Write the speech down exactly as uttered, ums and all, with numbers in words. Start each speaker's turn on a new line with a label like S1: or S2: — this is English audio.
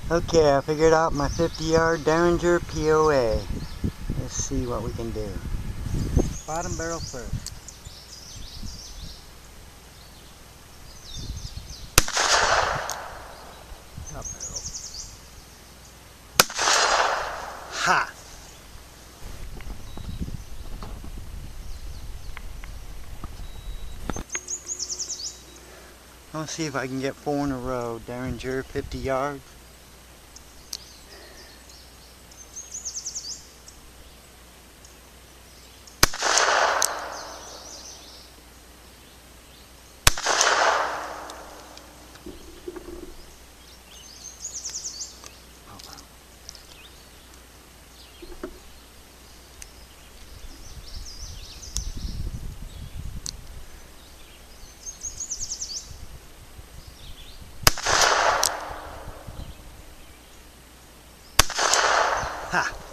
S1: Okay, I figured out my fifty yard Derringer P O A. Let's see what we can do. Bottom barrel first. Top barrel. Ha! Let's see if I can get four in a row. Derringer, fifty yards. Ha!